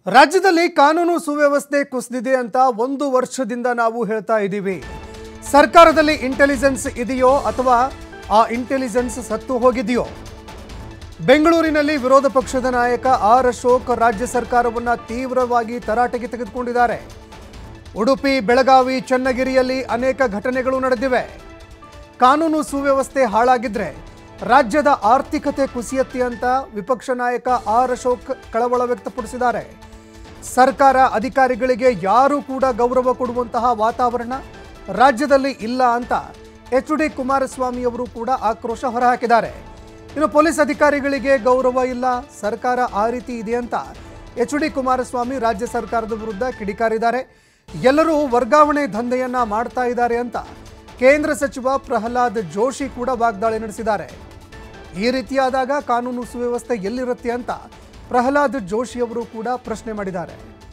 ರಾಜ್ಯದಲ್ಲಿ ಕಾನೂನು ಸುವ್ಯವಸ್ಥೆ ಕುಸಿದಿದೆ ಅಂತ ಒಂದು ವರ್ಷದಿಂದ ನಾವು ಹೇಳ್ತಾ ಇದ್ದೀವಿ. ಸರ್ಕಾರದಲ್ಲಿ ಇಂಟೆಲಿಜೆನ್ಸ್ ಇದೆಯೋ ಅಥವಾ ಆ ಇಂಟೆಲಿಜೆನ್ಸ್ ಸತ್ತು ಹೋಗಿದೆಯೋ? ಬೆಂಗಳೂರಿನಲ್ಲಿ ವಿರೋಧ ಪಕ್ಷದ ನಾಯಕ ಆರ್ ಅಶೋಕ್ ರಾಜ್ಯ ಸರ್ಕಾರವನ್ನು ತೀವ್ರವಾಗಿ ತರಾಟೆಗೆ ತೆಗೆದುಕೊಂಡಿದ್ದಾರೆ. ಉಡುಪಿ, ಬೆಳಗಾವಿ, ಚನ್ನಗಿರಿಯಲ್ಲಿ ಅನೇಕ ಘಟನೆಗಳು ನಡೆದಿವೆ. ಕಾನೂನು ಸುವ್ಯವಸ್ಥೆ ಹಾಳಾಗಿದ್ರೆ ರಾಜ್ಯದ ಆರ್ಥಿಕತೆ ಕುಸಿಯತ್ತೆ ಅಂತ ವಿಪಕ್ಷ ನಾಯಕ ಆರ್ ಅಶೋಕ್ ಕಳವಳ ವ್ಯಕ್ತಪಡಿಸಿದ್ದಾರೆ. ಸರ್ಕಾರ ಅಧಿಕಾರಿಗಳಿಗೆ ಯಾರೂ ಕೂಡ ಗೌರವ ಕೊಡುವಂತಹ ವಾತಾವರಣ ರಾಜ್ಯದಲ್ಲಿ ಇಲ್ಲ ಅಂತ ಎಚ್.ಡಿ. ಕುಮಾರಸ್ವಾಮಿ ಅವರು ಕೂಡ ಆಕ್ರೋಶ ಹೊರಹಾಕಿದ್ದಾರೆ. ಇನ್ನು ಪೊಲೀಸ್ ಅಧಿಕಾರಿಗಳಿಗೆ ಗೌರವ ಇಲ್ಲ, ಸರ್ಕಾರ ಆ ರೀತಿ ಇದೆ ಅಂತ ಎಚ್.ಡಿ. ಕುಮಾರಸ್ವಾಮಿ ರಾಜ್ಯ ಸರ್ಕಾರದ ವಿರುದ್ಧ ಕಿಡಿಕಾರಿದ್ದಾರೆ. ಎಲ್ಲರೂ ವರ್ಗಾವಣೆ ದಂಧೆಯನ್ನ ಮಾಡ್ತಾ ಇದ್ದಾರೆ ಅಂತ ಕೇಂದ್ರ ಸಚಿವ ಪ್ರಹ್ಲಾದ್ ಜೋಶಿ ಕೂಡ ವಾಗ್ದಾಳಿ ನಡೆಸಿದ್ದಾರೆ. ಈ ರೀತಿಯಾದಾಗ ಕಾನೂನು ಸುವ್ಯವಸ್ಥೆ ಎಲ್ಲಿರುತ್ತೆ ಅಂತ ಪ್ರಹ್ಲಾದ್ ಜೋಶಿ ಅವರು ಕೂಡ ಪ್ರಶ್ನೆ ಮಾಡಿದ್ದಾರೆ.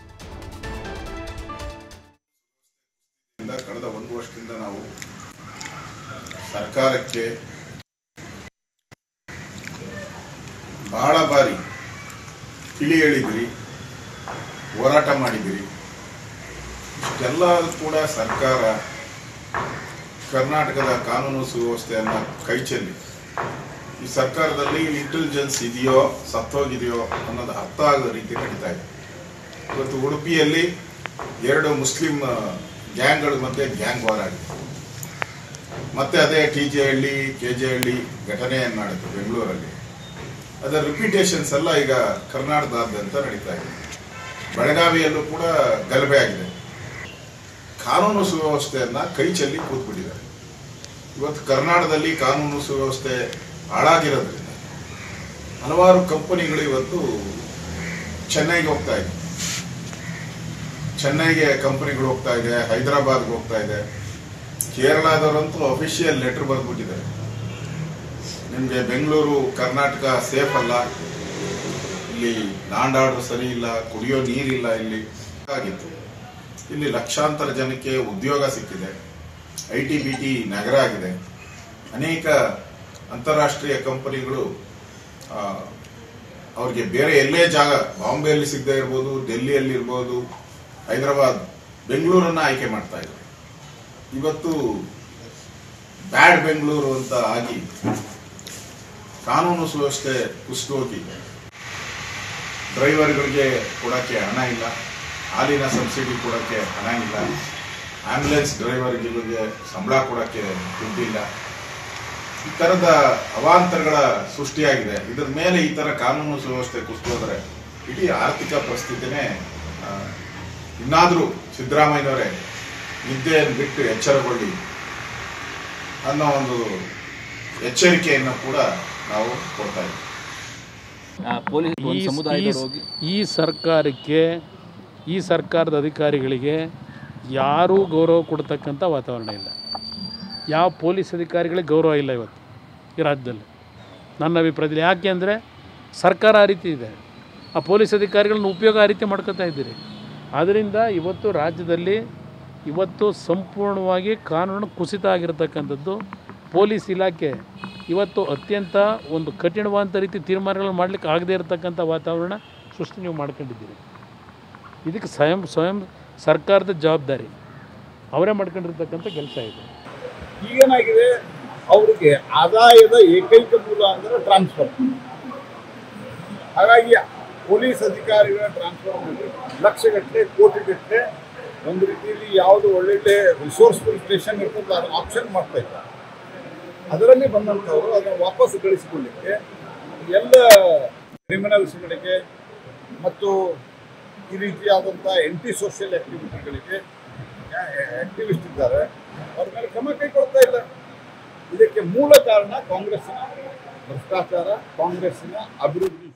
ಕಳೆದ ಒಂದು ವರ್ಷದಿಂದ ನಾವು ಸರ್ಕಾರಕ್ಕೆ ಬಹಳ ಬಾರಿ ತಿಳಿ ಹೇಳಿದ್ರಿ, ಹೋರಾಟ ಮಾಡಿದ್ರಿ. ಇಷ್ಟೆಲ್ಲ ಕೂಡ ಸರ್ಕಾರ ಕರ್ನಾಟಕದ ಕಾನೂನು ಸುವ್ಯವಸ್ಥೆಯನ್ನು ಕೈಚೆಲ್ಲಿ ಈ ಸರ್ಕಾರದಲ್ಲಿ ಇಂಟೆಲಿಜೆನ್ಸ್ ಇದೆಯೋ ಸತ್ತೋಗಿದೆಯೋ ಅನ್ನೋದು ಅರ್ಥ ಆಗೋ ರೀತಿ ನಡೀತಾ ಇದೆ. ಇವತ್ತು ಉಡುಪಿಯಲ್ಲಿ 2 ಮುಸ್ಲಿಂ ಗ್ಯಾಂಗ್ಗಳ ಮಧ್ಯೆ ಗ್ಯಾಂಗ್ ವಾರ್ ಆಗಿದೆ. ಮತ್ತೆ ಅದೇ ಟಿ.ಜೆ. ಹಳ್ಳಿ, ಕೆ.ಜೆ. ಹಳ್ಳಿ ಘಟನೆಯನ್ನು ನಡೆಯಿತು ಬೆಂಗಳೂರಲ್ಲಿ. ಅದರ ರಿಪೀಟೇಷನ್ಸ್ ಎಲ್ಲ ಈಗ ಕರ್ನಾಟಕದಾದ್ಯಂತ ನಡೀತಾ ಇದೆ. ಬೆಳಗಾವಿಯಲ್ಲೂ ಕೂಡ ಗಲಭೆ ಆಗಿದೆ. ಕಾನೂನು ಸುವ್ಯವಸ್ಥೆಯನ್ನ ಕೈ ಚೆಲ್ಲಿ ಕೂತ್ಬಿಟ್ಟಿದ್ದಾರೆ. ಇವತ್ತು ಕರ್ನಾಟಕದಲ್ಲಿ ಕಾನೂನು ಸುವ್ಯವಸ್ಥೆ ಹಾಳಾಗಿರೋದ್ರಿಂದ ಹಲವಾರು ಕಂಪನಿಗಳು ಇವತ್ತು ಚೆನ್ನೈಗೆ ಹೋಗ್ತಾ ಇದೆ. ಚೆನ್ನೈಗೆ ಕಂಪನಿಗಳು ಹೋಗ್ತಾ ಇದೆ, ಹೈದರಾಬಾದ್ಗೆ ಹೋಗ್ತಾ ಇದೆ. ಕೇರಳದವರಂತೂ ಅಫಿಷಿಯಲ್ ಲೆಟರ್ ಬರೆದ್ಬಿಟ್ಟಿದ್ದಾರೆ, ನಿಮಗೆ ಬೆಂಗಳೂರು ಕರ್ನಾಟಕ ಸೇಫ್ ಅಲ್ಲ, ಇಲ್ಲಿ ಲ್ಯಾಂಡ್ ಆರ್ಡರ್ ಸರಿ ಇಲ್ಲ, ಕುಡಿಯೋ ನೀರಿಲ್ಲ ಇಲ್ಲಿ ಆಗಿತ್ತು. ಇಲ್ಲಿ ಲಕ್ಷಾಂತರ ಜನಕ್ಕೆ ಉದ್ಯೋಗ ಸಿಕ್ಕಿದೆ, ಐಟಿ-ಬಿಟಿ ನಗರ ಆಗಿದೆ. ಅನೇಕ ಅಂತಾರಾಷ್ಟ್ರೀಯ ಕಂಪನಿಗಳು ಅವ್ರಿಗೆ ಬೇರೆ ಎಲ್ಲೇ ಜಾಗ, ಬಾಂಬೆಯಲ್ಲಿ ಸಿಗದೆ ಇರ್ಬೋದು, ಡೆಲ್ಲಿಯಲ್ಲಿ ಇರ್ಬೋದು, ಹೈದರಾಬಾದ್, ಬೆಂಗಳೂರನ್ನ ಆಯ್ಕೆ ಮಾಡ್ತಾ ಇದ್ದಾರೆ. ಇವತ್ತು ಬ್ಯಾಡ್ ಬೆಂಗಳೂರು ಅಂತ ಆಗಿ ಕಾನೂನು ಸುವ್ಯವಸ್ಥೆ ಕುಸಿದು ಹೋಗಿ ಡ್ರೈವರ್ಗಳಿಗೆ ಕೊಡಕ್ಕೆ ಹಣ ಇಲ್ಲ, ಹಾಲಿನ ಸಬ್ಸಿಡಿ ಕೊಡಕ್ಕೆ ಹಣ ಇಲ್ಲ, ಆಂಬ್ಯುಲೆನ್ಸ್ ಡ್ರೈವರ್ಗಳಿಗೆ ಸಂಬಳ ಕೊಡಕ್ಕೆ ದುಡ್ಡಿಲ್ಲ. ಈ ತರದ ಅವಾಂತರಗಳ ಸೃಷ್ಟಿಯಾಗಿದೆ. ಇದರ ಮೇಲೆ ಈ ತರ ಕಾನೂನು ಸುವ್ಯವಸ್ಥೆ ಕುಸಿದೋದ್ರೆ ಇಡೀ ಆರ್ಥಿಕ ಪರಿಸ್ಥಿತಿನೇ ಇನ್ನಾದರೂ ಸಿದ್ದರಾಮಯ್ಯನವರೇ ನಿದ್ದೆಯನ್ನು ಬಿಟ್ಟು ಎಚ್ಚರಗೊಳ್ಳಿ ಅನ್ನೋ ಒಂದು ಎಚ್ಚರಿಕೆಯನ್ನು ಕೂಡ ನಾವು ಕೊಡ್ತಾ ಇದ್ದೀವಿ. ಈ ಸರ್ಕಾರಕ್ಕೆ, ಈ ಸರ್ಕಾರದ ಅಧಿಕಾರಿಗಳಿಗೆ ಯಾರೂ ಗೌರವ ಕೊಡ್ತಕ್ಕಂಥ ವಾತಾವರಣ ಇಲ್ಲ. ಯಾವ ಪೊಲೀಸ್ ಅಧಿಕಾರಿಗಳಿಗೆ ಗೌರವ ಇಲ್ಲ ಇವತ್ತು ಈ ರಾಜ್ಯದಲ್ಲಿ, ನನ್ನ ಅಭಿಪ್ರಾಯದಲ್ಲಿ. ಯಾಕೆ ಅಂದರೆ ಸರ್ಕಾರ ಆ ರೀತಿ ಇದೆ, ಆ ಪೊಲೀಸ್ ಅಧಿಕಾರಿಗಳನ್ನ ಉಪಯೋಗ ಆ ರೀತಿ ಮಾಡ್ಕೊತಾ ಇದ್ದೀರಿ. ಆದ್ದರಿಂದ ಇವತ್ತು ರಾಜ್ಯದಲ್ಲಿ ಇವತ್ತು ಸಂಪೂರ್ಣವಾಗಿ ಕಾನೂನು ಕುಸಿತ ಆಗಿರತಕ್ಕಂಥದ್ದು. ಪೊಲೀಸ್ ಇಲಾಖೆ ಇವತ್ತು ಅತ್ಯಂತ ಒಂದು ಕಠಿಣವಾದಂಥ ರೀತಿ ತೀರ್ಮಾನಗಳನ್ನು ಮಾಡಲಿಕ್ಕೆ ಆಗದೇ ಇರತಕ್ಕಂಥ ವಾತಾವರಣ ಸೃಷ್ಟಿ ನೀವು ಮಾಡ್ಕೊಂಡಿದ್ದೀರಿ. ಇದಕ್ಕೆ ಸ್ವಯಂ ಸರ್ಕಾರದ ಜವಾಬ್ದಾರಿ, ಅವರೇ ಮಾಡ್ಕೊಂಡಿರ್ತಕ್ಕಂಥ ಕೆಲಸ ಇದೆ. ಈಗೇನಾಗಿದೆ, ಅವರಿಗೆ ಆದಾಯದ ಏಕೈಕ ಮೂಲ ಅಂದರೆ ಟ್ರಾನ್ಸ್ಫರ್. ಹಾಗಾಗಿ ಪೊಲೀಸ್ ಅಧಿಕಾರಿಗಳ ಟ್ರಾನ್ಸ್ಫರ್ ಮಾಡಿ ಲಕ್ಷಗಟ್ಟಲೆ, ಕೋಟಿಗಟ್ಟಲೆ ಒಂದು ರೀತಿಯಲ್ಲಿ ಯಾವುದು ಒಳ್ಳೊಳ್ಳೆ ರಿಸೋರ್ಸ್ಫುಲ್ ಸ್ಟೇಷನ್ ಇರ್ತದೆ ಅದನ್ನು ಆಪ್ಷನ್ ಮಾಡ್ತಾ ಇದ್ದಾರೆ. ಅದರಲ್ಲಿ ಬಂದಂಥವರು ಅದನ್ನು ವಾಪಸ್ ಗಳಿಸಿಕೊಳ್ಳಿಕ್ಕೆ ಎಲ್ಲ ಕ್ರಿಮಿನಲ್ಸ್ಗಳಿಗೆ ಮತ್ತು ಈ ರೀತಿಯಾದಂಥ ಆಂಟಿ ಸೋಷಿಯಲ್ ಆ್ಯಕ್ಟಿವಿಟಿಗಳಿಗೆ ಆ್ಯಕ್ಟಿವಿಸ್ಟ್ ಇದ್ದಾರೆ, ಅವ್ರ ಮೇಲೆ ಕ್ರಮ ಕೈಗೊಳ್ತಾ ಇಲ್ಲ. ಇದಕ್ಕೆ ಮೂಲ ಕಾರಣ ಕಾಂಗ್ರೆಸ್ಸಿನ ಭ್ರಷ್ಟಾಚಾರ, ಕಾಂಗ್ರೆಸ್ಸಿನ ಅಭಿವೃದ್ಧಿ